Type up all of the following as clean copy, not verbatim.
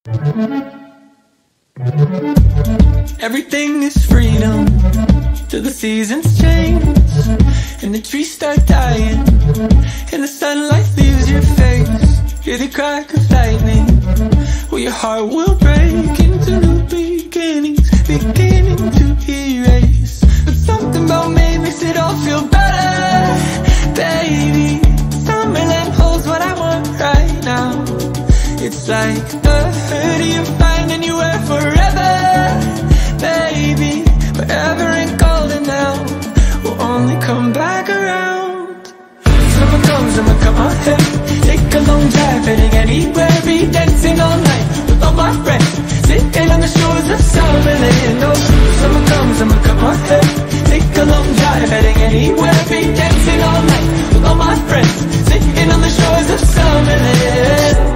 Everything is freedom till the seasons change and the trees start dying and the sunlight leaves your face. Hear the crack of lightning, well, your heart will break into new beginnings, beginning to erase. But something about me makes it all feel better, baby. Summerland holds what I want right now. It's like a hoodie you find and you wear forever, baby. Forever ain't golden now, will only come back around. Summer comes, I'ma cut my hair, take a long drive, heading anywhere, be dancing all night with all my friends, sitting on the shores of Summerland. Oh, summer comes, I'ma cut my hair, take a long drive, heading anywhere, be dancing all night with all my friends, sitting on the shores of Summerland.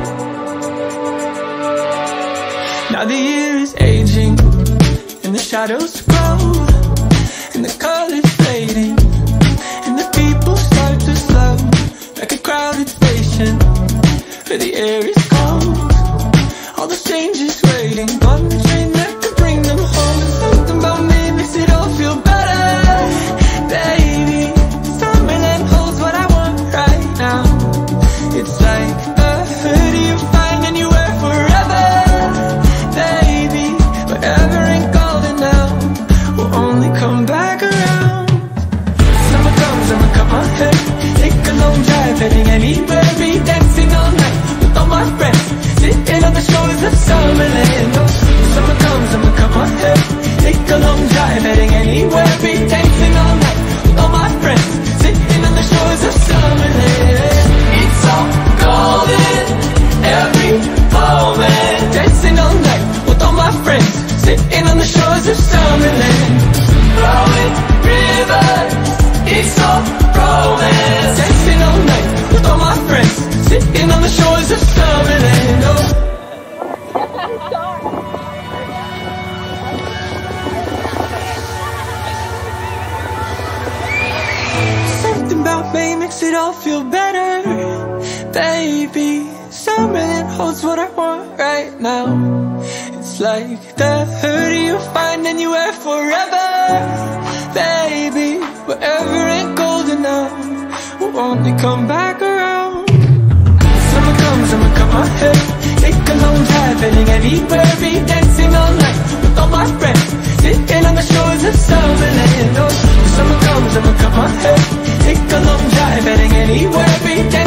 Now the year is aging and the shadows grow and the colors fading and the people start to slow, like a crowded station where the air is cold. All the strangers waiting on the train that could bring them home. Something about me makes it all feel better, baby. Summerland holds what I want right now. It's like a hoodie you find and you wear forever, baby. Forever ain't golden now, will only come back around. Summer comes, I'ma cut my hair, take a long drive, heading anywhere, be dancing all night with all my friends, sitting on the shores of Summerland. Oh, summer comes, I'ma cut my hair, take a long drive, heading anywhere, be dancing all night with all my friends, sitting on the shores of Summerland. It's all golden, every moment, dancing all night with all my friends, sitting on the shores of Summerland. Flowing rivers, it's all romance, dancing all night with all my friends, sitting on the shores of Summerland. Oh. Something about me makes it all feel better, baby. Summerland holds what I want right now. It's like the hoodie you find and you wear forever, baby. Wherever ain't golden now, will only come back around. Summer comes, I'ma cut my hair, take a long drive, heading anywhere, be dancing all night with all my friends, sitting on the shores of Summerland. Oh, summer comes, I'ma cut my hair, take a long drive, heading anywhere, be dancing